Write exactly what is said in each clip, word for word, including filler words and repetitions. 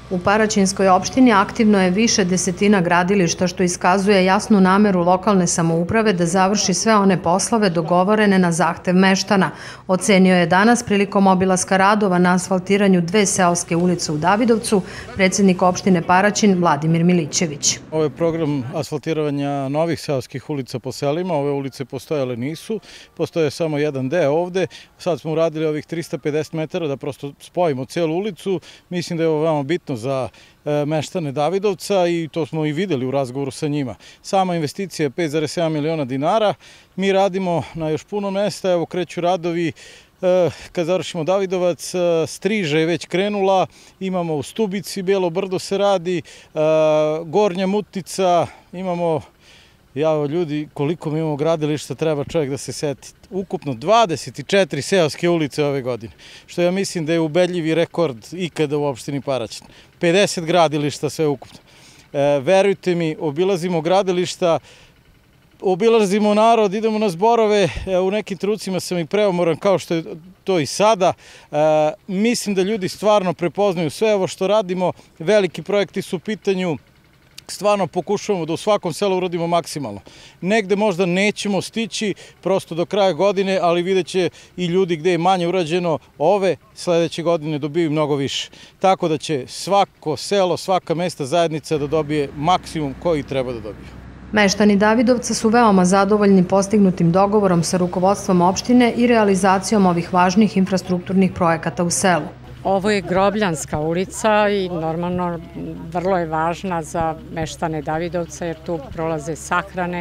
U Paraćinskoj opštini aktivno je više desetina gradilišta, što iskazuje jasnu nameru lokalne samouprave da završi sve one poslove dogovorene na zahtev meštana. Ocenio je danas prilikom obilaska radova na asfaltiranju dve seoske ulice u Davidovcu predsjednik opštine Paraćin Vladimir Milićević. Ovo je program asfaltiranja novih seoskih ulica po selima. Ove ulice postojale nisu, postoje samo jedan deo ovde. Sad smo uradili ovih trista pedeset metara da prosto spojimo celu ulicu. Mislim da je ovo veoma bitno za meštane Davidovca i to smo i videli u razgovoru sa njima. Sama investicija je pet zarez sedam miliona dinara. Mi radimo na još puno mesta, evo kreću radovi. Kad završimo Davidovac, Striža je već krenula, imamo u Stubici, Belo Brdo se radi, Gornja Mutnica, imamo, jao ljudi, koliko mi imamo gradilišta, treba čovjek da se seti. Ukupno dvadeset četiri seoske ulice ove godine, što ja mislim da je ubedljivi rekord ikada u opštini Paraćin. pedeset gradilišta sve ukupno. Verujte mi, obilazimo gradilišta, obilazimo narod, idemo na zborove, u nekim trenucima sam i preomoran kao što je to i sada. Mislim da ljudi stvarno prepoznaju sve ovo što radimo, veliki projekti su u pitanju, stvarno pokušavamo da u svakom selu uradimo maksimalno. Negde možda nećemo stići prosto do kraja godine, ali vidjet će i ljudi gde je manje urađeno, ove sledeće godine dobiju mnogo više. Tako da će svako selo, svaka mesta zajednica da dobije maksimum koji treba da dobije. Meštani Davidovca su veoma zadovoljni postignutim dogovorom sa rukovodstvom opštine i realizacijom ovih važnih infrastrukturnih projekata u selu. Ovo je Grobljanska ulica i normalno vrlo je važna za meštane Davidovca jer tu prolaze sahrane,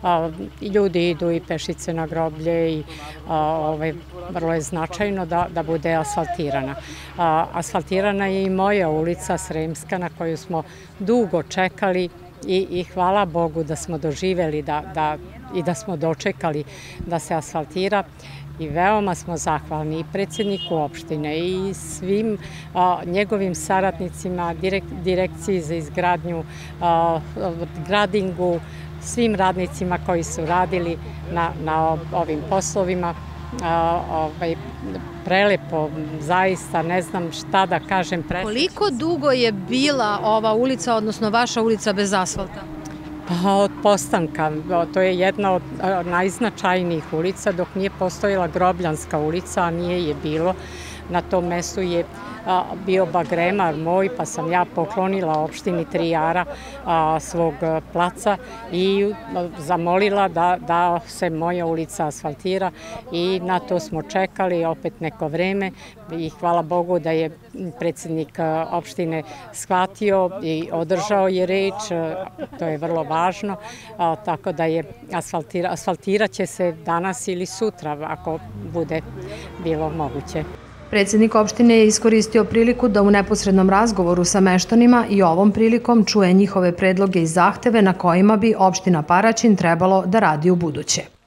ljudi idu i pešice na groblje i vrlo je značajno da bude asfaltirana. Asfaltirana je i moja ulica Sremska na koju smo dugo čekali i hvala Bogu da smo doživeli i da smo dočekali da se asfaltira. I veoma smo zahvalni i predsjedniku opštine i svim njegovim saradnicima, direkciji za izgradnju, gradingu, svim radnicima koji su radili na ovim poslovima. Prelepo, zaista ne znam šta da kažem. Koliko dugo je bila ova ulica, odnosno vaša ulica bez asfalta? Pa od postanka, to je jedna od najznačajnijih ulica dok nije postojala Grobljanska ulica, a nije je bilo. Na tom mestu je bio bagremar moj, pa sam ja poklonila opštini tri ara svog placa i zamolila da se moja ulica asfaltira i na to smo čekali opet neko vreme i hvala Bogu da je predsjednik opštine shvatio i održao je reč, to je vrlo važno, tako da je asfaltirat će se danas ili sutra ako bude bilo moguće. Predsjednik opštine je iskoristio priliku da u neposrednom razgovoru sa meštanima i ovom prilikom čuje njihove predloge i zahteve na kojima bi opština Paraćin trebalo da radi u buduće.